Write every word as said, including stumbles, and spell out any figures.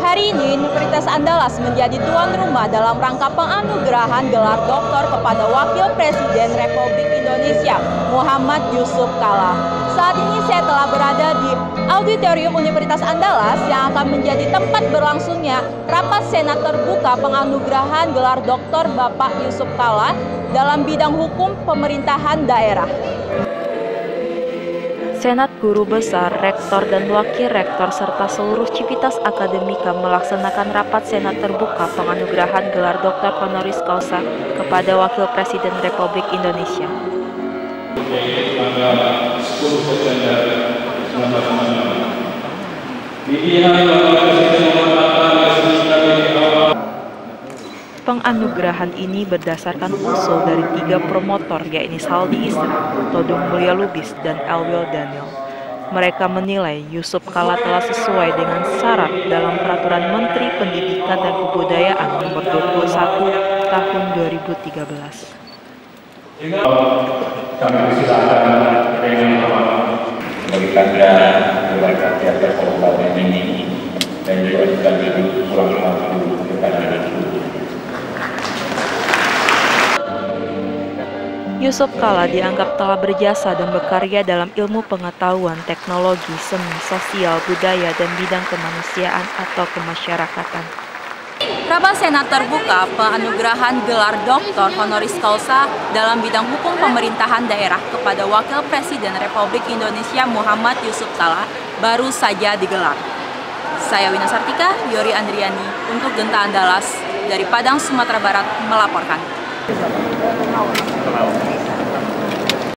Hari ini, Universitas Andalas menjadi tuan rumah dalam rangka penganugerahan gelar doktor kepada Wakil Presiden Republik Indonesia, Muhammad Yusuf Kalla. Saat ini saya telah berada di Auditorium Universitas Andalas yang akan menjadi tempat berlangsungnya rapat Senat terbuka penganugerahan gelar doktor Bapak Yusuf Kalla dalam bidang hukum pemerintahan daerah. Senat Guru Besar, Rektor, dan Wakil Rektor serta seluruh Civitas Akademika melaksanakan rapat Senat terbuka penganugerahan gelar doktor honoris causa kepada Wakil Presiden Republik Indonesia. Penganugerahan ini berdasarkan usul dari tiga promotor, yakni Saldi Isra, Todung Mulya Lubis, dan Elwil Daniel. Mereka menilai Yusuf Kalla telah sesuai dengan syarat dalam Peraturan Menteri Pendidikan dan Kebudayaan Nomor dua puluh satu Tahun dua ribu tiga belas. Kami persilakan dengan hormat bagi tanda keluarga atas kabupaten ini dan juga sekali pulang waktu kepada ibu. Yusuf Kalla dianggap telah berjasa dan berkarya dalam ilmu pengetahuan, teknologi, seni, sosial, budaya, dan bidang kemanusiaan atau kemasyarakatan. Rapat Senat terbuka penganugerahan gelar doktor honoris causa dalam bidang hukum pemerintahan daerah kepada Wakil Presiden Republik Indonesia Muhammad Yusuf Kalla baru saja digelar. Saya Wina Sartika, Yori Andriani untuk Genta Andalas dari Padang, Sumatera Barat melaporkan.